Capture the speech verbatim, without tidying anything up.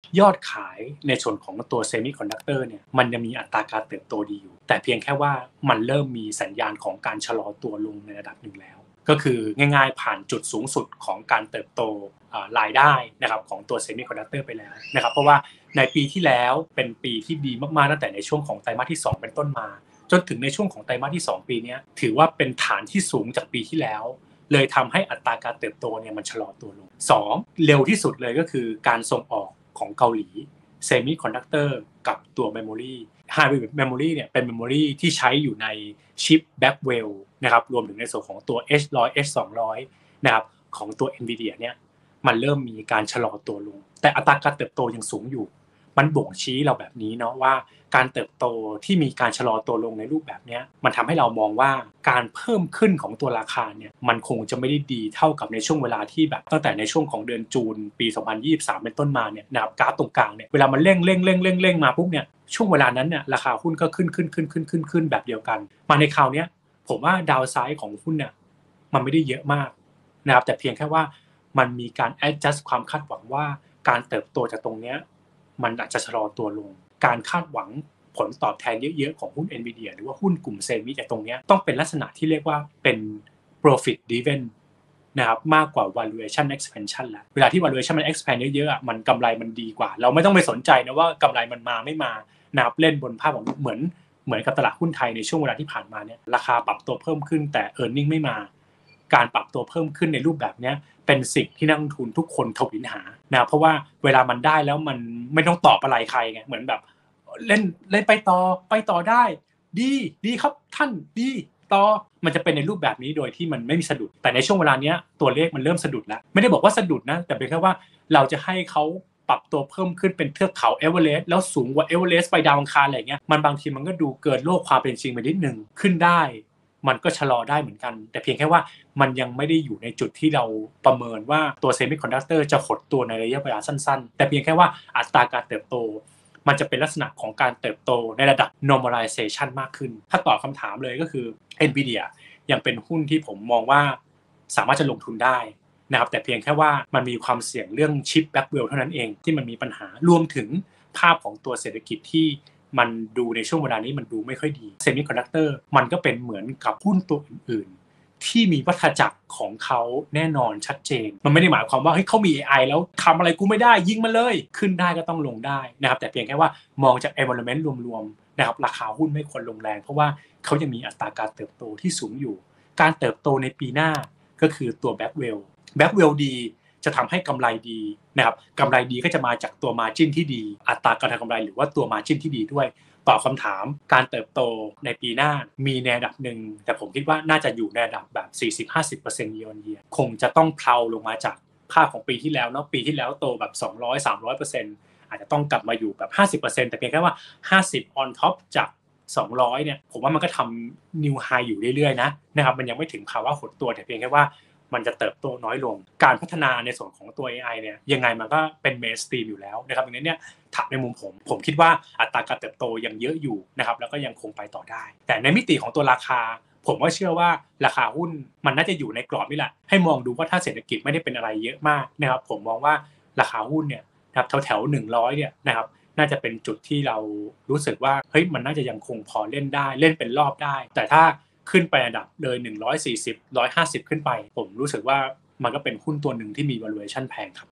ยอดขายในส่วนของตัว Semiconductor เนี่ยมันยังมีอัตราการเติบโตดีอยู่แต่เพียงแค่ว่ามันเริ่มมีสัญญาณของการชะลอตัวลงในระดับหนึ่งแล้วก็คือง่ายๆผ่านจุดสูงสุดของการเติบโตรายได้นะครับของตัว Semiconductor ไปแล้วนะครับเพราะว่าในปีที่แล้วเป็นปีที่ดีมากๆตั้งแต่ในช่วงของไตรมาสที่สองเป็นต้นมาจนถึงในช่วงของไตรมาสที่สองปีนี้ถือว่าเป็นฐานที่สูงจากปีที่แล้วเลยทำให้อัตราการเติบโตเนี่ยมันชะลอตัวลงสองเร็วที่สุดเลยก็คือการส่งออกของเกาหลี Semiconductor กับตัว Memory High Memory เนี่ยเป็น Memory ที่ใช้อยู่ในชิป Blackwell นะครับรวมถึงในส่วนของตัว เอช หนึ่งร้อย เอช สองร้อย นะครับของตัว Nvidia เนี่ยมันเริ่มมีการชะลอตัวลงแต่อัตราการเติบโตยังสูงอยู่มันบ่งชี้เราแบบนี้เนาะว่าการเติบโตที่มีการชะลอตัวลงในรูปแบบนี้มันทำให้เรามองว่าการเพิ่มขึ้นของตัวราคาเนี่ยมันคงจะไม่ได้ดีเท่ากับในช่วงเวลาที่แบบตั้งแต่ในช่วงของเดือนจูนปีสองพันยี่สิบสามเป็นต้นมาเนี่ยนะครับกราฟตรงกลางเนี่ยเวลามันเร่งเร่งเร่งเร่งเร่งมาปุ๊บเนี่ยช่วงเวลานั้นเนี่ยราคาหุ้นก็ขึ้นขึ้นขึ้นขึ้นขึ้นขึ้นแบบเดียวกันมาในคราวนี้ผมว่าดาวไซด์ของหุ้นเนี่ยมันไม่ได้เยอะมากนะครับแต่เพียงแค่ว่ามันมีการ adjust ความคาดหวังว่าการเติบโตจากตรงนี้มันอาจจะชะลอตัวลงการคาดหวังผลตอบแทนเยอะๆของหุ้น Nvidia หรือว่าหุ้นกลุ่มเซมิจากตรงนี้ต้องเป็นลักษณะที่เรียกว่าเป็น profit driven นะครับมากกว่า valuation expansion แล้วเวลาที่ valuation มัน expand เยอะๆมันกำไรมันดีกว่าเราไม่ต้องไปสนใจนะว่ากำไรมันมาไม่มานะครับเล่นบนภาพของเหมือนเหมือนกับตลาดหุ้นไทยในช่วงเวลาที่ผ่านมาเนี่ยราคาปรับตัวเพิ่มขึ้นแต่ earning ไม่มาการปรับตัวเพิ่มขึ้นในรูปแบบนี้เป็นสิ่งที่นักลงทุนทุกคนทวินหานะเพราะว่าเวลามันได้แล้วมันไม่ต้องตอบอะไรใครไงเหมือนแบบเล่นเล่นไปต่อไปต่อได้ดีดีครับท่านดีต่อมันจะเป็นในรูปแบบนี้โดยที่มันไม่มีสะดุดแต่ในช่วงเวลานี้ตัวเลขมันเริ่มสะดุดแล้วไม่ได้บอกว่าสะดุดนะแต่เป็นแค่ว่าเราจะให้เขาปรับตัวเพิ่มขึ้นเป็นเทือกเขาเอเวอเรสต์แล้วสูงกว่าเอเวอเรสต์ไปดาวอังคารอะไรเงี้ยมันบางทีมันก็ดูเกินโลกความเป็นจริงไปนิดนึงขึ้นได้มันก็ชะลอได้เหมือนกันแต่เพียงแค่ว่ามันยังไม่ได้อยู่ในจุดที่เราประเมินว่าตัว Semiconductor จะหดตัวในระยะเวลาสั้นๆแต่เพียงแค่ว่าอัตราการเติบโตมันจะเป็นลักษณะของการเติบโตในระดับ normalization มากขึ้นถ้าตอบคำถามเลยก็คือ Nvidia ยังเป็นหุ้นที่ผมมองว่าสามารถจะลงทุนได้นะครับแต่เพียงแค่ว่ามันมีความเสี่ยงเรื่องชิป Blackwell เท่านั้นเองที่มันมีปัญหารวมถึงภาพของตัวเศรษฐกิจที่มันดูในช่วงเวลานี้มันดูไม่ค่อยดี Semiconductor มันก็เป็นเหมือนกับหุ้นตัวอื่นๆที่มีวัฏจักรของเขาแน่นอนชัดเจนมันไม่ได้หมายความว่าเฮ้ยเขามี เอ ไอ แล้วทำอะไรกูไม่ได้ยิงมันเลยขึ้นได้ก็ต้องลงได้นะครับแต่เพียงแค่ว่ามองจาก environment รวมๆนะครับราคาหุ้นไม่ควรลงแรงเพราะว่าเขายังมีอัตราการเติบโตที่สูงอยู่การเติบโตในปีหน้าก็คือตัว Blackwell Blackwell ดีจะทำให้กำไรดีนะครับกำไรดีก็จะมาจากตัว margin ที่ดีอัตราการทำกำไรหรือว่าตัว margin ที่ดีด้วยตอบคำถามการเติบโตในปีหน้ามีในระดับหนึ่งแต่ผมคิดว่าน่าจะอยู่ในระดับแบบ สี่สิบถึงห้าสิบเปอร์เซ็นต์ year on year คงจะต้องเพลาลงมาจากภาพของปีที่แล้วเนาะปีที่แล้วโตแบบ สองร้อย สามร้อยเปอร์เซ็นต์ อาจจะต้องกลับมาอยู่แบบ ห้าสิบเปอร์เซ็นต์ แต่เพียงแค่ว่าห้าสิบ on top จากสองร้อยเนี่ยผมว่ามันก็ทำ new high อยู่เรื่อยๆนะนะครับมันยังไม่ถึงภาวะหดตัวแต่เพียงแค่ว่ามันจะเติบโตน้อยลงการพัฒนาในส่วนของตัว เอ ไอ เนี่ยยังไงมันก็เป็น mainstream อยู่แล้วนะครับดังนั้นเนี่ยถัดในมุมผมผมคิดว่าอัตราการเติบโตยังเยอะอยู่นะครับแล้วก็ยังคงไปต่อได้แต่ในมิติของตัวราคาผมก็เชื่อว่าราคาหุ้นมันน่าจะอยู่ในกรอบนี่แหละให้มองดูว่าถ้าเศรษฐกิจไม่ได้เป็นอะไรเยอะมากนะครับผมมองว่าราคาหุ้นเนี่ยนะครับแถวๆหนึ่งร้อยเนี่ยนะครับน่าจะเป็นจุดที่เรารู้สึกว่าเฮ้ยมันน่าจะยังคงพอเล่นได้เล่นเป็นรอบได้แต่ถ้าขึ้นไประดับเลยหนึ่งร้อยสี่สิบ หนึ่งร้อยห้าสิบขึ้นไปผมรู้สึกว่ามันก็เป็นหุ้นตัวหนึ่งที่มี valuation แพงครับ